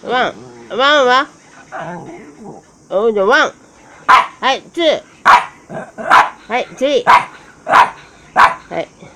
ワンはおうじゃワン。はい、ツー。はい、スリー。はい。